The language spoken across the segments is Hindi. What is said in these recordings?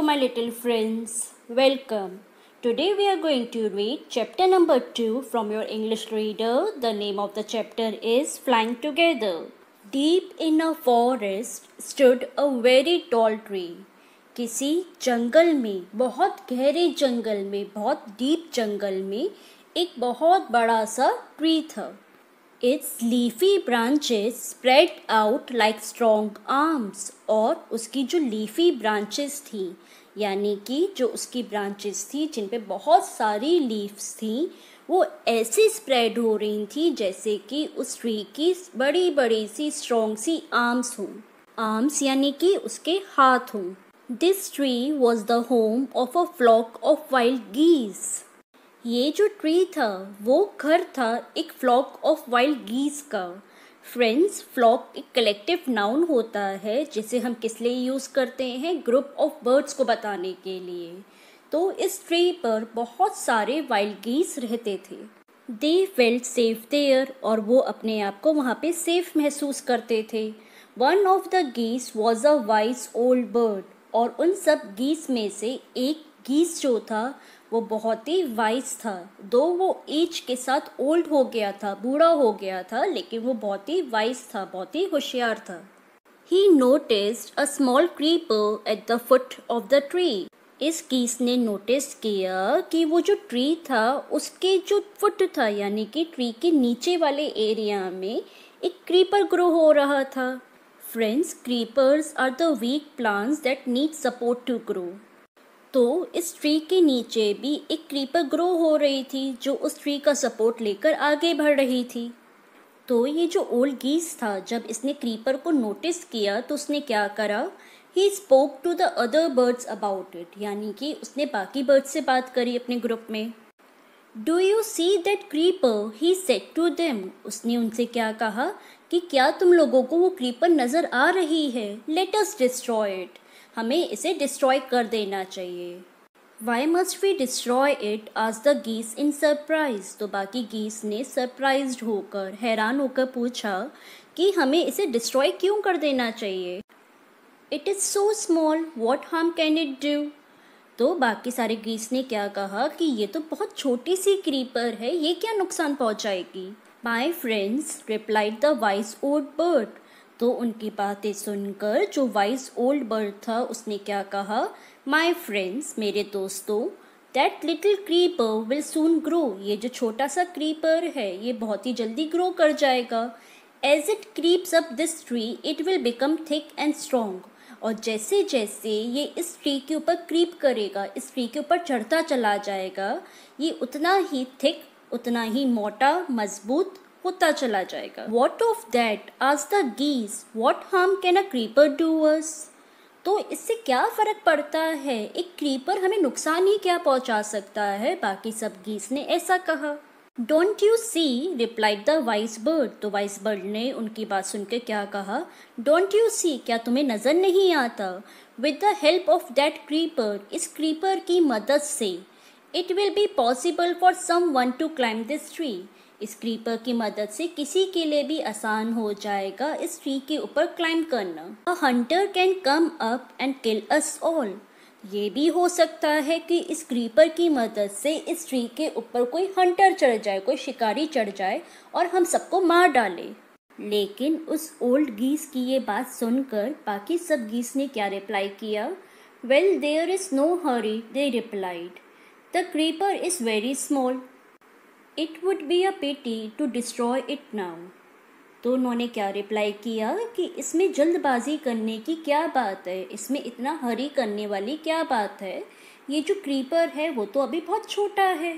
my little friends. Welcome. Today we are going to read chapter number 2 from your English reader. The name of the chapter is Flying Together. Deep in a forest stood a very tall tree. किसी जंगल में, बहुत गहरे जंगल में, बहुत डीप जंगल में एक बहुत बड़ा सा ट्री था. Its leafy branches spread out like strong arms. और उसकी जो leafy branches थी, यानी कि जो उसकी branches थी जिन पे बहुत सारी leaves थी, वो ऐसे spread हो रही थी जैसे कि उस tree की बड़ी बड़ी सी strong सी arms हों. Arms यानी कि उसके हाथ हों. This tree was the home of a flock of wild geese. ये जो ट्री था वो घर था एक फ्लॉक ऑफ वाइल्ड गीस का. फ्रेंड्स, फ्लॉक एक कलेक्टिव नाउन होता है जिसे हम किस लिए यूज़ करते हैं? ग्रुप ऑफ बर्ड्स को बताने के लिए. तो इस ट्री पर बहुत सारे वाइल्ड गीस रहते थे. दे फेल्ट सेफ देयर, और वो अपने आप को वहाँ पे सेफ महसूस करते थे. One of the geese was a wise old bird, और उन सब गीस में से एक गीस जो था वो बहुत ही वाइज था. दो वो एज के साथ ओल्ड हो गया था, बूढ़ा हो गया था, लेकिन वो बहुत ही वाइज था, बहुत ही होशियार था. He noticed a small creeper at the foot of the tree. इस गीस ने नोटिस किया कि वो जो ट्री था उसके जो फुट था यानी कि ट्री के नीचे वाले एरिया में एक क्रीपर ग्रो हो रहा था. Friends, creepers are the weak plants that need support to grow. तो इस ट्री के नीचे भी एक क्रीपर ग्रो हो रही थी जो उस ट्री का सपोर्ट लेकर आगे बढ़ रही थी. तो ये जो ओल्ड गीस था, जब इसने क्रीपर को नोटिस किया तो उसने क्या करा? He spoke to the other birds about it, यानी कि उसने बाकी बर्ड्स से बात करी अपने ग्रुप में. Do you see that creeper, he said to them. उसने उनसे क्या कहा कि क्या तुम लोगों को वो क्रीपर नज़र आ रही है? Let us destroy it. हमें इसे डिस्ट्रॉय कर देना चाहिए. Why must we destroy it? आज द गीस इन सरप्राइज. तो बाकी गीस ने सरप्राइज्ड होकर, हैरान होकर पूछा कि हमें इसे डिस्ट्रॉय क्यों कर देना चाहिए? It is so small, what harm can it do? तो बाकी सारे गीस ने क्या कहा कि ये तो बहुत छोटी सी क्रीपर है, ये क्या नुकसान पहुंचाएगी? My friends, replied the wise old bird. तो उनकी बातें सुनकर जो वाइज ओल्ड बर्ड था उसने क्या कहा? माई फ्रेंड्स, मेरे दोस्तों, that little creeper will soon grow. ये जो छोटा सा क्रीपर है ये बहुत ही जल्दी ग्रो कर जाएगा. As it creeps up this tree it will become thick and strong. और जैसे जैसे ये इस ट्री के ऊपर क्रीप करेगा, इस ट्री के ऊपर चढ़ता चला जाएगा, ये उतना ही थिक, उतना ही मोटा, मजबूत होता चला जाएगा. What of that? आज the geese. What harm can a creeper do us? तो इससे क्या फ़र्क पड़ता है? एक क्रीपर हमें नुकसान ही क्या पहुंचा सकता है? बाकी सब गीस ने ऐसा कहा. Don't you see, replied the wise bird. तो वाइज बर्ड ने उनकी बात सुनकर क्या कहा? डोंट यू सी, क्या तुम्हें नज़र नहीं आता? With the help of that creeper, इस क्रीपर की मदद से, it will be possible for someone to climb this tree. इस क्रीपर की मदद से किसी के लिए भी आसान हो जाएगा इस ट्री के ऊपर क्लाइंब करना. A hunter can come up and kill us all. ये भी हो सकता है कि इस क्रीपर की मदद से इस ट्री के ऊपर कोई हंटर चढ़ जाए, कोई शिकारी चढ़ जाए और हम सबको मार डाले. लेकिन उस ओल्ड गीस की ये बात सुनकर बाकी सब गीस ने क्या रिप्लाई किया? Well, there is no hurry, they replied. The creeper is very small. It would be a pity to destroy it now. तो उन्होंने क्या रिप्लाई किया कि इसमें जल्दबाजी करने की क्या बात है, इसमें इतना हरी करने वाली क्या बात है? ये जो क्रीपर है वो तो अभी बहुत छोटा है.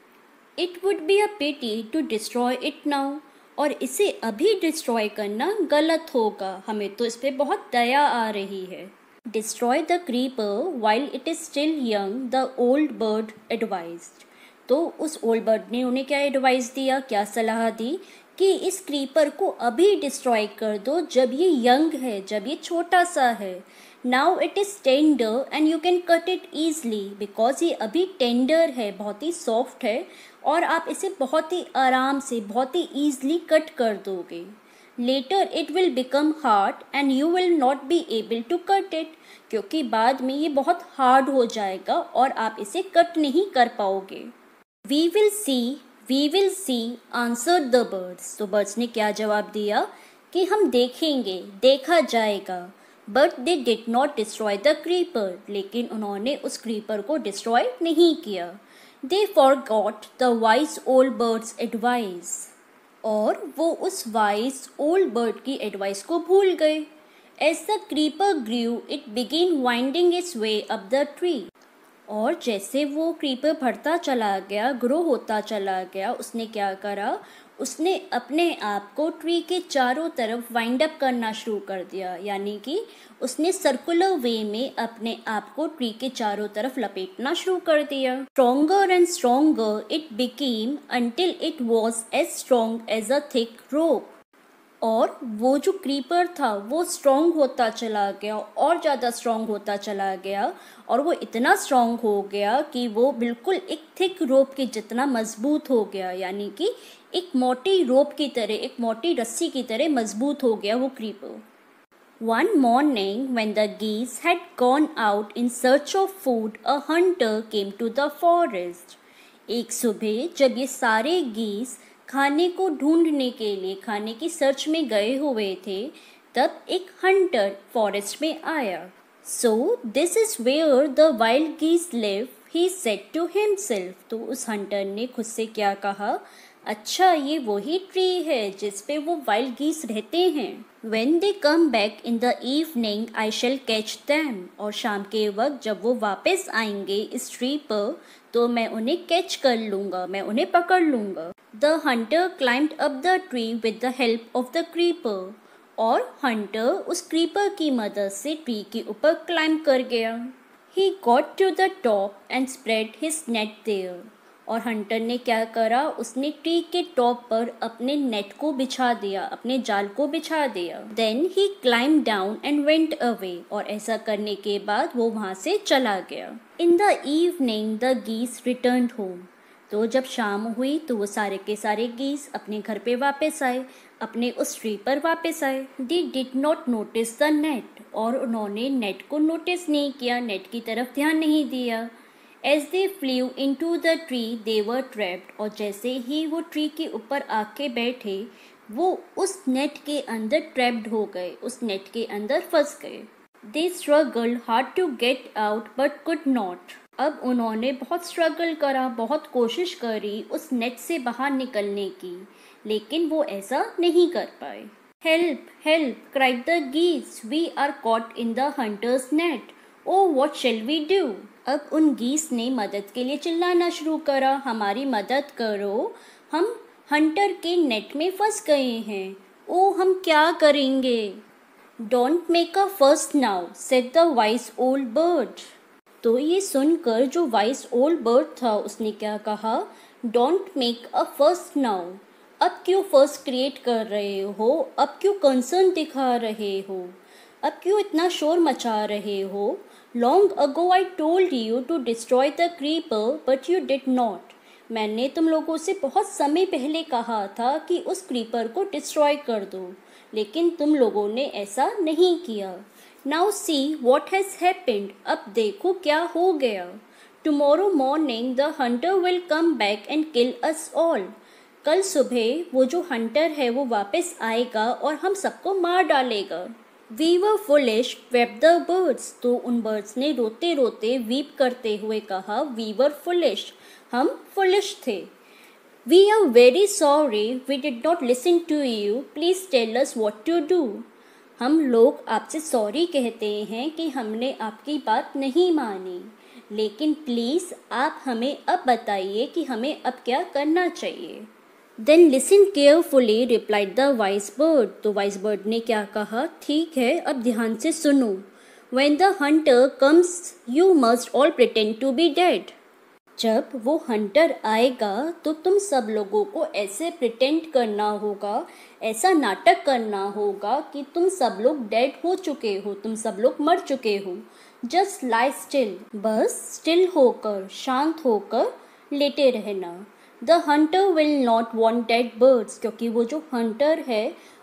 It would be a pity to destroy it now. और इसे अभी डिस्ट्रॉय करना गलत होगा. हमें तो इस पर बहुत दया आ रही है. Destroy the creeper while it is still young, the old bird advised. तो उस ओल्ड बर्ड ने उन्हें क्या एडवाइस दिया, क्या सलाह दी कि इस क्रीपर को अभी डिस्ट्रॉय कर दो जब ये यंग है, जब ये छोटा सा है. Now it is tender and you can cut it easily. Because ये अभी टेंडर है, बहुत ही सॉफ्ट है और आप इसे बहुत ही आराम से, बहुत ही ईजली कट कर दोगे. Later it will become hard and you will not be able to cut it, क्योंकि बाद में ये बहुत हार्ड हो जाएगा और आप इसे कट नहीं कर पाओगे। We will see answered the birds. तो बर्ड्स ने क्या जवाब दिया कि हम देखेंगे, देखा जाएगा। But they did not destroy the creeper, लेकिन उन्होंने उस क्रीपर को डिस्ट्रॉय नहीं किया। They forgot the wise old bird's advice, और वो उस वाइज ओल्ड बर्ड की एडवाइस को भूल गए। As the creeper grew it began winding its way up the tree, और जैसे वो क्रीपर बढ़ता चला गया, ग्रो होता चला गया, उसने क्या करा, उसने अपने आप को ट्री के चारों तरफ वाइंड अप करना शुरू कर दिया, यानी कि उसने सर्कुलर वे में अपने आप को ट्री के चारों तरफ लपेटना शुरू कर दिया। Stronger and stronger it became until it was as strong as a thick rope, और वो जो क्रीपर था वो स्ट्रॉन्ग होता चला गया और ज़्यादा स्ट्रॉन्ग होता चला गया, और वो इतना स्ट्रॉन्ग हो गया कि वो बिल्कुल एक थिक रोप के जितना मजबूत हो गया, यानी कि एक मोटी रोप की तरह, एक मोटी रस्सी की तरह मजबूत हो गया वो creeper. One morning when the geese had gone out in search of food, a hunter came to the forest. एक सुबह जब ये सारे गीस खाने को ढूंढने के लिए, खाने की सर्च में गए हुए थे, तब एक हंटर फॉरेस्ट में आया। So this is where the wild geese live, he said to himself. तो उस हंटर ने खुद से क्या कहा, अच्छा ये वही ट्री है जिस पे वो वाइल्ड गीस रहते हैं। When they come back in the evening, I shall catch them. और शाम के वक्त जब वो वापस आएंगे इस ट्री पर, तो मैं उन्हें कैच कर लूँगा, मैं उन्हें पकड़ लूँगा। The hunter climbed up the tree with the help of the creeper. और हंटर उस क्रीपर की मदद से ट्री के ऊपर क्लाइंब कर गया। He got to the top and spread his net there. और हंटर ने क्या करा, उसने ट्री के टॉप पर अपने नेट को बिछा दिया, अपने जाल को बिछा दिया। Then he climbed down and went away. और ऐसा करने के बाद वो वहाँ से चला गया। In the evening the geese returned home. तो जब शाम हुई तो वो सारे के सारे गीस अपने घर पे वापस आए, अपने उस ट्री पर वापस आए। They did not notice the net. और उन्होंने नेट को नोटिस नहीं किया, नेट की तरफ ध्यान नहीं दिया। As they flew into the tree, they were trapped. और जैसे ही वो ट्री के ऊपर आके बैठे, वो उस नेट के अंदर ट्रैप्ड हो गए, उस नेट के अंदर फंस गए। They struggled hard to get out but could not. अब उन्होंने बहुत स्ट्रगल करा, बहुत कोशिश करी उस नेट से बाहर निकलने की, लेकिन वो ऐसा नहीं कर पाए। Help, help, cried the geese. We are caught in the hunter's net. Oh, what shall we do? अब उन गीस ने मदद के लिए चिल्लाना शुरू करा, हमारी मदद करो, हम हंटर के नेट में फंस गए हैं। ओ हम क्या करेंगे? Don't make a fuss now, said the wise old bird. तो ये सुनकर जो वाइस ओल्ड बर्ड था उसने क्या कहा, don't make a fuss now. अब क्यों फर्स्ट क्रिएट कर रहे हो, अब क्यों कंसर्न दिखा रहे हो, अब क्यों इतना शोर मचा रहे हो। Long ago I told you to destroy the creeper but you did not. मैंने तुम लोगों से बहुत समय पहले कहा था कि उस क्रीपर को डिस्ट्रॉय कर दो, लेकिन तुम लोगों ने ऐसा नहीं किया। Now see what has happened. अब देखो क्या हो गया। Tomorrow morning the hunter will come back and kill us all. कल सुबह वो जो हंटर है वो वापस आएगा और हम सबको मार डालेगा। We were foolish, wept the birds. तो उन बर्ड्स ने रोते रोते वीप करते हुए कहा, We were foolish. हम foolish थे। We are very sorry we did not listen to you. Please tell us what to do. हम लोग आपसे सॉरी कहते हैं कि हमने आपकी बात नहीं मानी, लेकिन प्लीज़ आप हमें अब बताइए कि हमें अब क्या करना चाहिए। Then listen carefully, replied the wise bird. तो वाइस बर्ड ने क्या कहा, ठीक है अब ध्यान से सुनो। When the hunter comes, you must all pretend to be dead. जब वो हंटर आएगा तो तुम सब लोगों को ऐसे प्रिटेंड करना होगा, ऐसा नाटक करना होगा कि तुम सब लोग डेड हो चुके हो, तुम सब लोग मर चुके हो। जस्ट लाई स्टिल, बस स्टिल होकर, शांत होकर लेटे रहना। The hunter will not want dead birds, क्योंकि वो जो हंटर है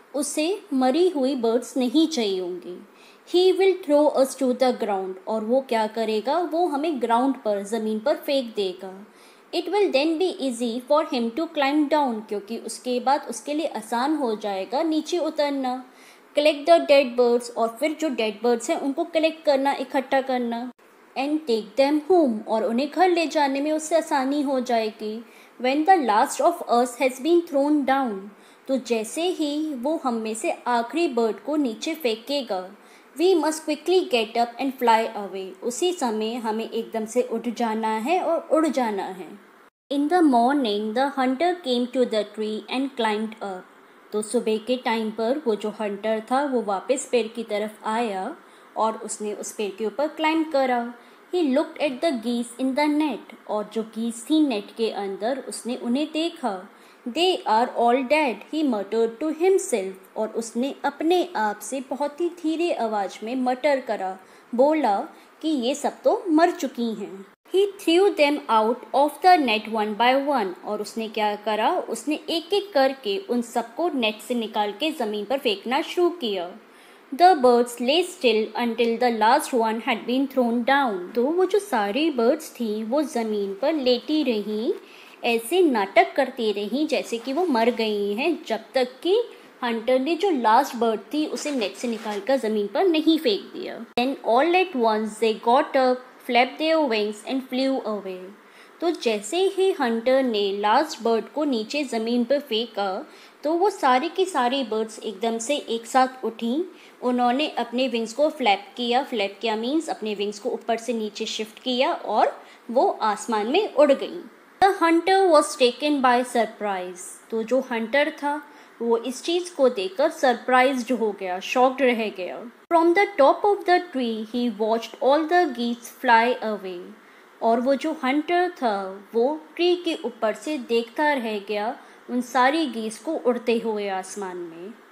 उसे मरी हुई बर्ड्स नहीं चाहिए होंगी। He will throw us to the ground, और वो क्या करेगा, वो हमें ग्राउंड पर, ज़मीन पर फेंक देगा। It will then be easy for him to climb down, क्योंकि उसके बाद उसके लिए आसान हो जाएगा नीचे उतरना। कलेक्ट द डेड बर्ड्स, और फिर जो डेड बर्ड्स हैं उनको कलेक्ट करना, इकट्ठा करना। एंड टेक देम होम, और उन्हें घर ले जाने में उससे आसानी हो जाएगी। When the last of us has been thrown down, तो जैसे ही वो हम में से आखिरी बर्ड को नीचे फेंकेगा, we must quickly get up and fly away, उसी समय हमें एकदम से उठ जाना है और उड़ जाना है। In the morning the hunter came to the tree and climbed up, तो सुबह के टाइम पर वो जो हंटर था वो वापस पेड़ की तरफ आया और उसने उस पेड़ के ऊपर क्लाइंब करा। He looked at the geese in the net, और जो गीस थी नेट के अंदर उसने उन्हें देखा। They are all dead, he muttered to himself, और उसने अपने आप से बहुत ही धीरे आवाज में मटर करा, बोला कि ये सब तो मर चुकी हैं। He threw them out of the net one by one, और उसने क्या करा, उसने एक एक करके उन सबको नेट से निकाल के ज़मीन पर फेंकना शुरू किया। The birds lay still until the last one had been thrown down, तो वो जो सारी बर्ड्स थी वो ज़मीन पर लेटी रहीं, ऐसे नाटक करती रहीं जैसे कि वो मर गई हैं, जब तक कि हंटर ने जो लास्ट बर्ड थी उसे नेट से निकाल कर ज़मीन पर नहीं फेंक दिया। Then all at once they got up, flapped their wings and flew away, तो जैसे ही हंटर ने लास्ट बर्ड को नीचे ज़मीन पर फेंका तो वो सारी की सारी बर्ड्स एकदम से एक साथ उठी। उन्होंने अपने विंग्स को फ्लैप किया मीन्स अपने विंग्स को ऊपर से नीचे शिफ्ट किया और वो आसमान में उड़ गई। The hunter was taken by surprise, तो जो हंटर था वो इस चीज़ को देखकर सरप्राइज्ड हो गया, शॉक्ड रह गया। From the top of the tree he watched all the geese fly away, और वो जो हंटर था वो ट्री के ऊपर से देखता रह गया उन सारी गीस को उड़ते हुए आसमान में।